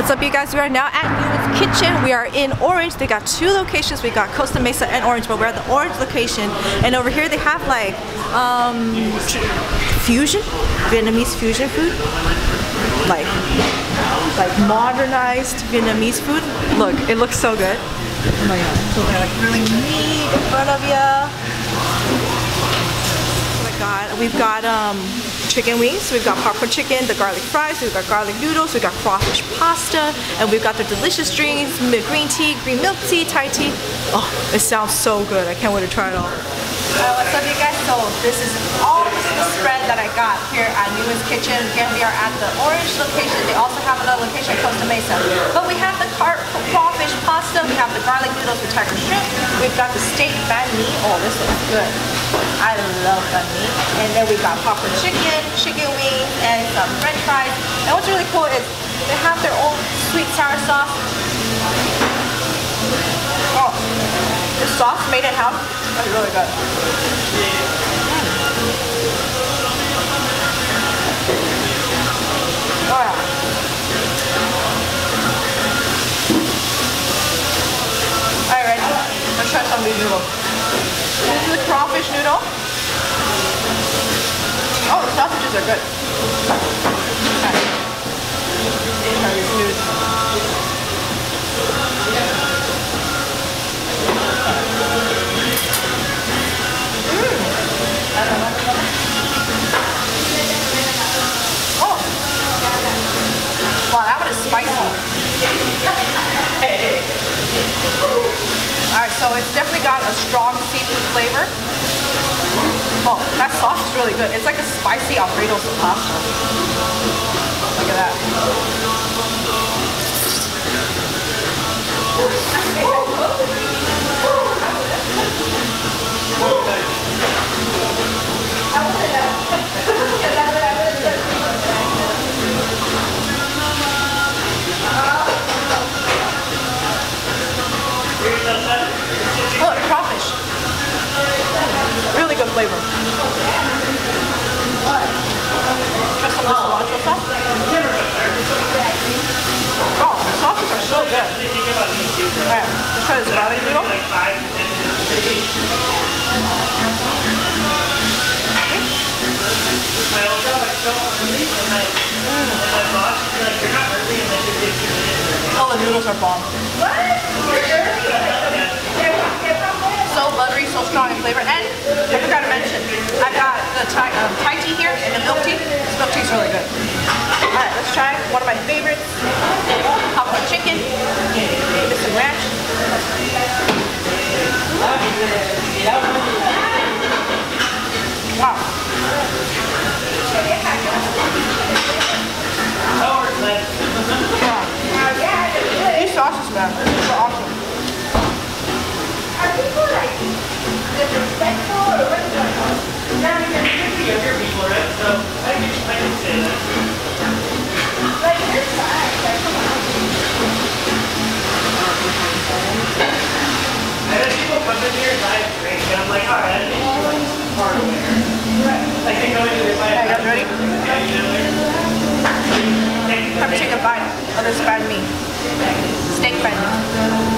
What's up, you guys? We are now at Nguyen's Kitchen. We are in Orange. They got two locations. We got Costa Mesa and Orange, but we're at the Orange location. And over here they have like fusion, Vietnamese fusion food, like modernized Vietnamese food. Look, it looks so good. Oh my god! So they're like really neat in front of you. Oh my god! We've got chicken wings, we've got popcorn chicken, the garlic fries, we've got garlic noodles, we've got crawfish pasta, and we've got the delicious drinks, green tea, green milk tea, Thai tea. Oh, it sounds so good. I can't wait to try it all. What's up, you guys? So this is all the spread that I got here at Nguyen's Kitchen. Again, we are at the Orange location. They also have another location at Costa Mesa. But we have the crawfish pasta, we have the garlic noodles with tiger shrimp, we've got the steak banh mi. Oh, this looks good. I love banh mi. And then we got popcorn chicken, chicken wings, and some french fries. And what's really cool is they have their own sweet sour sauce. Oh, the sauce made in-house. That's really good. Oh yeah. Alright, ready? Let's try some of these noodles. This is the crawfish noodle. Oh, the sausages are good. Okay. Try these noodles. Oh! Wow, that one is spicy. Alright, so it's definitely got a strong seafood flavor. Oh, that sauce is really good. It's like a spicy Alfredo pasta. Look at that. Oh, the crawfish. Really good flavor. Try some of the cilantro sauce. Oh, the sauces are so good. Alright, let's try this garlic noodle. Oh, the noodles are bomb. So buttery, so strong in flavor. And I forgot to mention, I got the Thai tea here and the milk tea. This milk tea is really good. Alright, let's try one of my favorites. Popcorn chicken. With some ranch. Wow. These sauces, man, these are awesome. Are people like disrespectful or what's going on? Now you're younger people, right? So I can say that. Like this side, like come on. I had people come in here and I drink, and I'm like, alright, I think it's part of it. Like they go into this. Hey, you guys ready? Time to take a bite of this banh mi. Steak banh mi.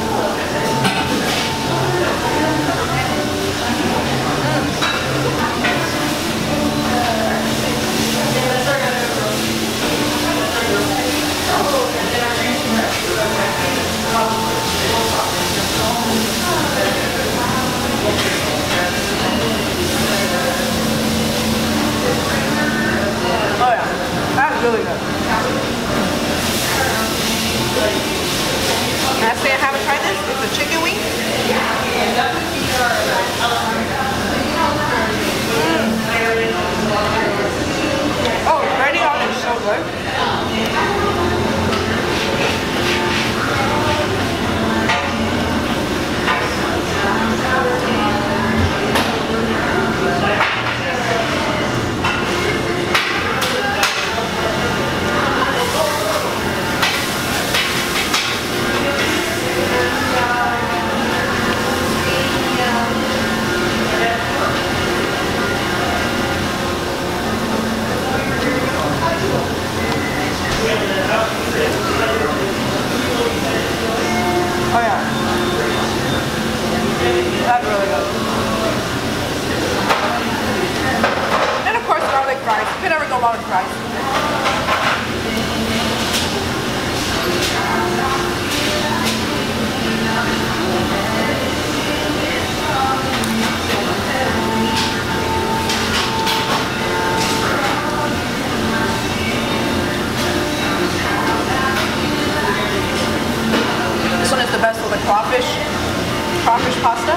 Oh yeah, that's really good. Last thing I haven't tried this is the chicken wing. crawfish pasta.